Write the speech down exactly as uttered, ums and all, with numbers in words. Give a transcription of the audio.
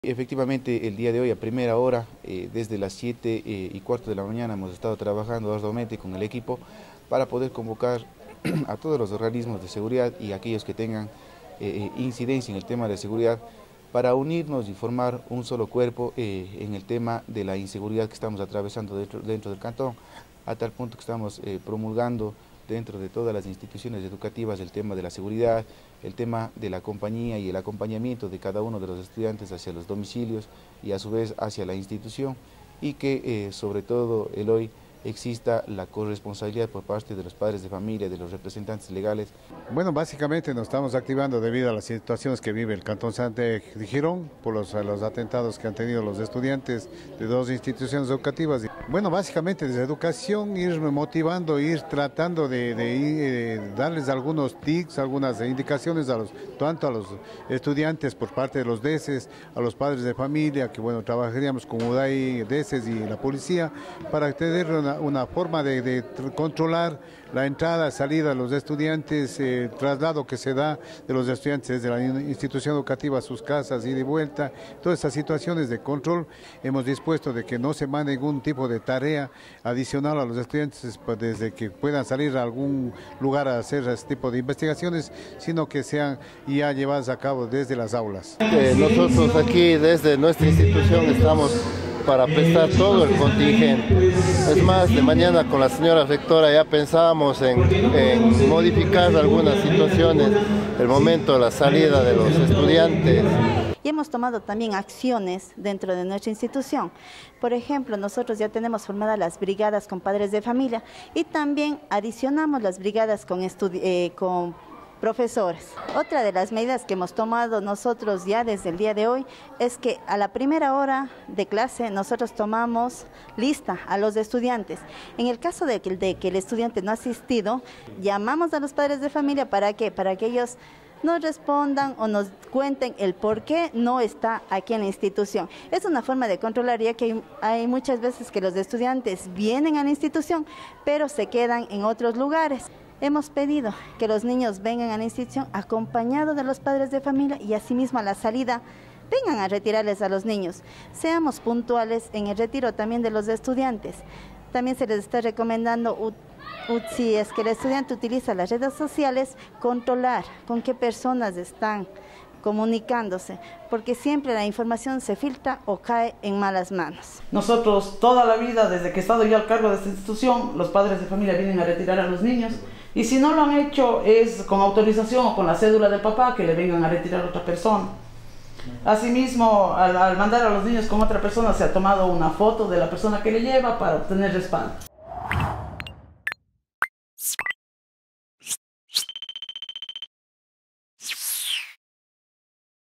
Efectivamente, el día de hoy a primera hora, eh, desde las siete eh, y cuarto de la mañana, hemos estado trabajando arduamente con el equipo para poder convocar a todos los organismos de seguridad y aquellos que tengan eh, incidencia en el tema de seguridad para unirnos y formar un solo cuerpo eh, en el tema de la inseguridad que estamos atravesando dentro, dentro del cantón, a tal punto que estamos eh, promulgando dentro de todas las instituciones educativas el tema de la seguridad, el tema de la compañía y el acompañamiento de cada uno de los estudiantes hacia los domicilios y a su vez hacia la institución, y que eh, sobre todo el hoy exista la corresponsabilidad por parte de los padres de familia, de los representantes legales. Bueno, básicamente nos estamos activando debido a las situaciones que vive el Cantón de Girón por los, los atentados que han tenido los estudiantes de dos instituciones educativas. Bueno, básicamente desde educación ir motivando, ir tratando de, de ir, eh, darles algunos tips, algunas indicaciones a los, tanto a los estudiantes por parte de los D E C E S, a los padres de familia, que bueno, trabajaríamos con U D A I, D E C E S y la policía para tener una una forma de, de controlar la entrada, salida de los estudiantes, el eh, traslado que se da de los estudiantes desde la institución educativa a sus casas y de vuelta. Todas estas situaciones de control hemos dispuesto de que no se mande ningún tipo de tarea adicional a los estudiantes pues, desde que puedan salir a algún lugar a hacer este tipo de investigaciones, sino que sean ya llevadas a cabo desde las aulas. Eh, nosotros aquí desde nuestra institución estamos para prestar todo el contingente. Es más, de mañana con la señora rectora ya pensábamos en, en modificar algunas situaciones, el momento de la salida de los estudiantes. Y hemos tomado también acciones dentro de nuestra institución. Por ejemplo, nosotros ya tenemos formadas las brigadas con padres de familia y también adicionamos las brigadas con, eh, con profesores. Otra de las medidas que hemos tomado nosotros ya desde el día de hoy es que a la primera hora de clase nosotros tomamos lista a los estudiantes. En el caso de que, de que el estudiante no ha asistido, llamamos a los padres de familia para que, para que ellos nos respondan o nos cuenten el por qué no está aquí en la institución. Es una forma de controlar, ya que hay, hay muchas veces que los estudiantes vienen a la institución, pero se quedan en otros lugares. Hemos pedido que los niños vengan a la institución acompañados de los padres de familia y asimismo a la salida vengan a retirarles a los niños. Seamos puntuales en el retiro también de los estudiantes. También se les está recomendando, si es que el estudiante utiliza las redes sociales, controlar con qué personas están comunicándose, porque siempre la información se filtra o cae en malas manos. Nosotros toda la vida, desde que he estado yo al cargo de esta institución, los padres de familia vienen a retirar a los niños y si no lo han hecho es con autorización o con la cédula del papá que le vengan a retirar a otra persona. Asimismo, al, al mandar a los niños con otra persona se ha tomado una foto de la persona que le lleva para obtener respaldo.